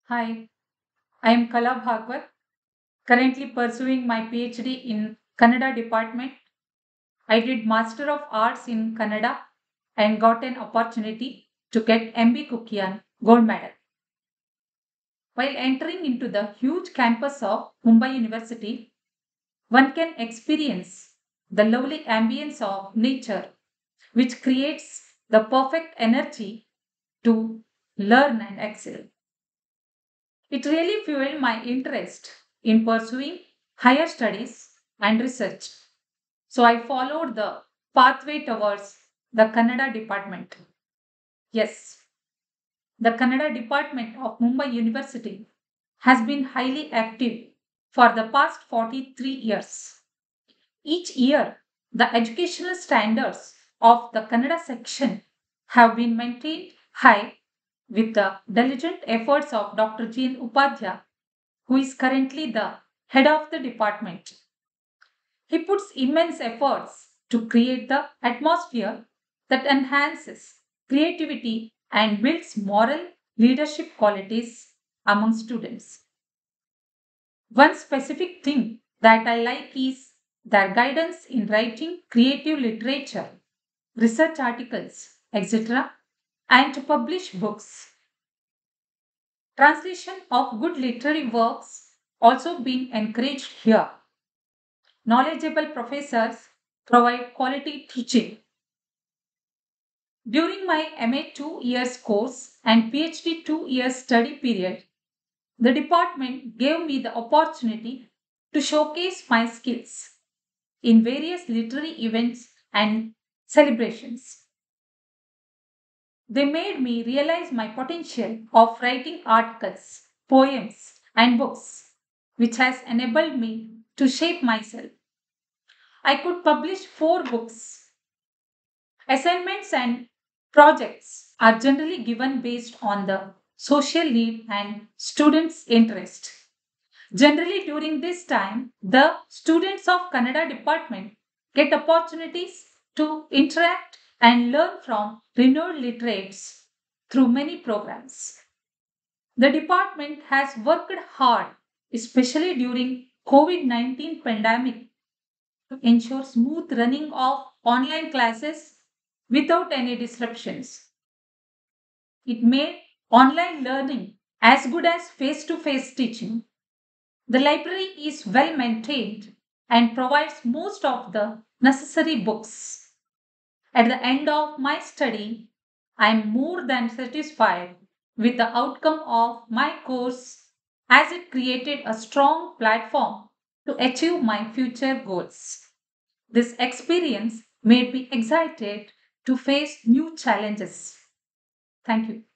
Hi, I am Kala Bhagwat, currently pursuing my PhD in Kannada department. I did Master of Arts in Kannada and got an opportunity to get MB Kukian gold medal. While entering into the huge campus of Mumbai University, one can experience the lovely ambience of nature, which creates the perfect energy to learn and excel. It really fueled my interest in pursuing higher studies and research. So I followed the pathway towards the Kannada department. Yes, the Kannada department of Mumbai University has been highly active for the past 43 years. Each year, the educational standards of the Kannada section have been maintained high with the diligent efforts of Dr. G. N. Upadhyay, who is currently the head of the department. He puts immense efforts to create the atmosphere that enhances creativity and builds moral leadership qualities among students. One specific thing that I like is their guidance in writing creative literature, research articles, etc., and to publish books. Translation of good literary works also been encouraged here. Knowledgeable professors provide quality teaching. During my MA 2 years course and PhD 2 years study period, the department gave me the opportunity to showcase my skills in various literary events and celebrations. They made me realize my potential of writing articles, poems, and books, which has enabled me to shape myself. I could publish 4 books. Assignments and projects are generally given based on the social need and students' interest. Generally, during this time, the students of Kannada department get opportunities to interact and learn from renowned literates through many programs. The department has worked hard, especially during COVID-19 pandemic, to ensure smooth running of online classes without any disruptions. It made online learning as good as face to face teaching. The library is well maintained and provides most of the necessary books. At the end of my study, I am more than satisfied with the outcome of my course as it created a strong platform to achieve my future goals. This experience made me excited to face new challenges. Thank you.